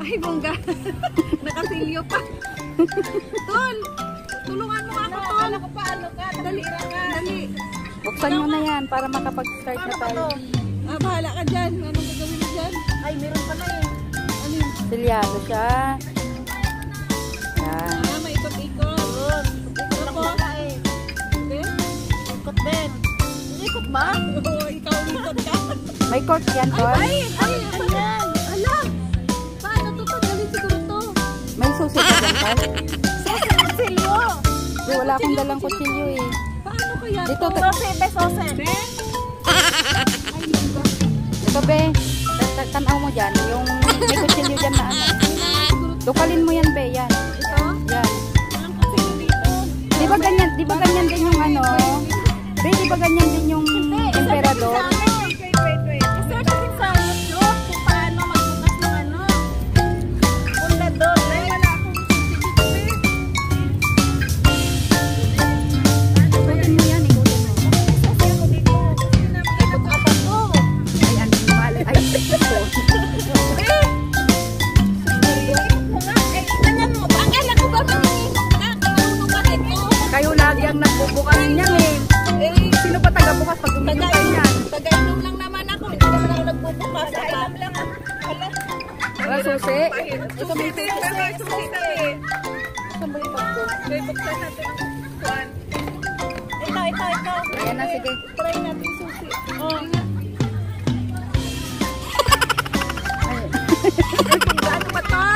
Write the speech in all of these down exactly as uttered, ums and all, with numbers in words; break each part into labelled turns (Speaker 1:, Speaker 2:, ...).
Speaker 1: Ay, bongga. Nakasilyo pa. Tol, tulungan mo ako, Tol.
Speaker 2: Ano ka pa, ano ka?
Speaker 1: Dali, dali.
Speaker 3: Buksan mo na yan para makapag-start na tayo.
Speaker 1: Ah, bahala ka dyan. Anong gagawin mo dyan?
Speaker 2: Ay, meron pa na eh.
Speaker 1: Ano yun?
Speaker 3: Silyado siya. Yan.
Speaker 1: Ah, may ikot-ikot.
Speaker 2: Yun. Ikot lang wala eh.
Speaker 1: Okay?
Speaker 2: Ikot din. Ikot ba?
Speaker 1: Oo, ikaw ikot ka.
Speaker 3: May cork yan, Tol.
Speaker 1: Ay, ay, ayan. Ala, paano to? Tagalin siguro to.
Speaker 3: May susi ka dyan, Tol.
Speaker 2: Sose, kutsilyo.
Speaker 3: Di, wala akong dalang kutsilyo eh.
Speaker 1: Paano kaya
Speaker 3: Dito,
Speaker 1: to?
Speaker 3: te-
Speaker 2: Sose, be, sose.
Speaker 1: Be? Ay, diba?
Speaker 3: Ito, be. Tan- Tanaw mo dyan. Yung may kutsilyo dyan na ano. Dukalin mo yan, be. Yan.
Speaker 1: Ito?
Speaker 3: Yan.
Speaker 1: Walang kutsilyo dito.
Speaker 3: Di ba ganyan, di ba ganyan din yung ano? Be, di ba ganyan din yung emperador?
Speaker 1: Wait, wait, wait, wait.
Speaker 2: I-search din sa YouTube kung paano magbukas ng ano. Pundador.
Speaker 1: Ay, wala akong kutsilyo dito, be.
Speaker 3: Ikutin mo yan, ikutin mo.
Speaker 2: Sose ako dito. Ikot apat ko.
Speaker 3: Ay, ano yung mali? Ay, ito. Kayo lagi ang nagbubukas niyan eh. Sino pa taga-bukas pag uminom kayo yan?
Speaker 1: Taga-inom lang naman ako. Hindi naman ako nagbubukas.
Speaker 2: Alam lang. Hala.
Speaker 3: Wala susi?
Speaker 1: Ito may susi.
Speaker 3: Saan ba yung pagko?
Speaker 1: May buksan natin ang kuwan.
Speaker 2: Ito, ito, ito.
Speaker 3: Ayan na, sige.
Speaker 1: Try natin susi. Oh. Ano ba to?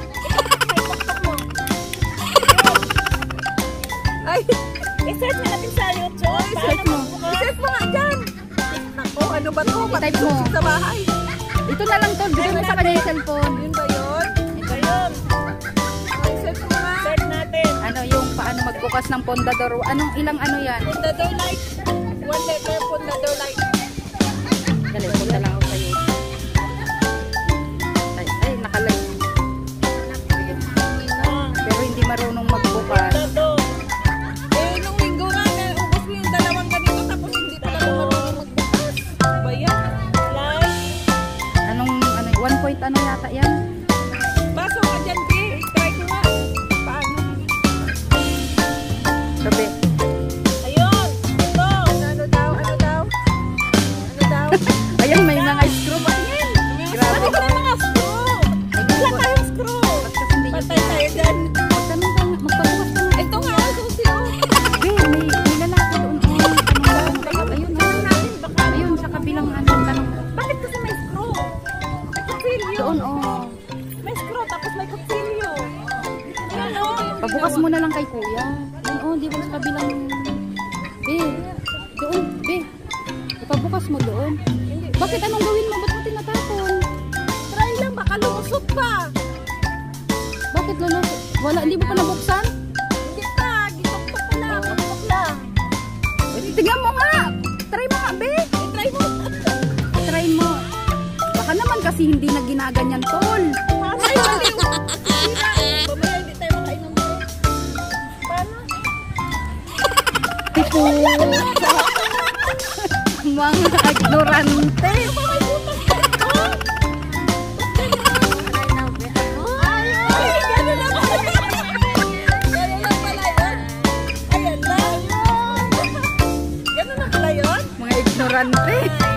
Speaker 1: Ay,
Speaker 2: I-search na natin sa YouTube.
Speaker 3: I-search mo.
Speaker 1: iset mo nga dyan. Nako, ano ba to?
Speaker 3: I-type mo.
Speaker 1: Sa bahay.
Speaker 3: Ito na lang to. Bigyan mo sa kanya yung cellphone.
Speaker 1: Yun ba yun?
Speaker 2: Ito yun.
Speaker 1: Oh, iset mo nga.
Speaker 2: Search natin.
Speaker 3: Ano yung paano magbukas ng pondador? Anong ilang ano yan?
Speaker 1: Pundador light. One letter, pundador light.
Speaker 3: Dali, punta lang ako sa'yo. Ay, ay, nakalive.
Speaker 2: Ah,
Speaker 3: Pero hindi marunong magbukas.
Speaker 2: Pundador.
Speaker 1: Eh, nung linggo nga, naubos mo yung dalawang ganito tapos hindi pala ako marunong magbukas. Ano ba yan?
Speaker 2: Like.
Speaker 3: Anong, ano, one point ano yata yan?
Speaker 1: Baso ka dyan, B. Try ko nga. Paano?
Speaker 3: Sabi.
Speaker 2: Ayun. Ito.
Speaker 1: Ano daw? Ano daw? Ano daw?
Speaker 3: Ayun, may mga screw pa rin. Grabe.
Speaker 2: Ano ba mga screw? Wala tayong screw.
Speaker 3: Ba't kasi hindi
Speaker 1: Patay tayo dyan.
Speaker 3: Tanong ka, magpabukas ka nga.
Speaker 1: Ito nga, susi oh.
Speaker 3: Be, may, may lalaki doon. Oh, tanong ka. Ayun, ayun. Ayun, sa kabilang ano, tanong mo.
Speaker 2: Bakit kasi may screw? May kutsilyo.
Speaker 3: Doon, oh.
Speaker 2: May screw tapos may kutsilyo. Ayan o.
Speaker 3: Pabukas mo na lang kay kuya. Doon, oh, di ba sa kabilang... Be, doon, be. Ipabukas mo doon. Bakit anong gawin mo? Ba't mo tinatapon?
Speaker 1: Try lang, baka lumusot pa.
Speaker 3: Bakit lalo? Wala, hindi mo pa nabuksan?
Speaker 1: Hindi pa, gituktok ko lang. Tuktok lang.
Speaker 3: Eh, tingnan mo nga! Try mo nga, be!
Speaker 1: I-try mo.
Speaker 3: Try mo. Baka naman kasi hindi na ginaganyan, tol.
Speaker 1: Ay, baliw. Sira. Mamaya hindi tayo makainom mo. Paano?
Speaker 3: Tipo, mga ignorante.
Speaker 1: Ay, gano'n lang pala. Gano'n lang pala yun. Ayan lang. Gano'n lang pala yun.
Speaker 3: Mga ignorante.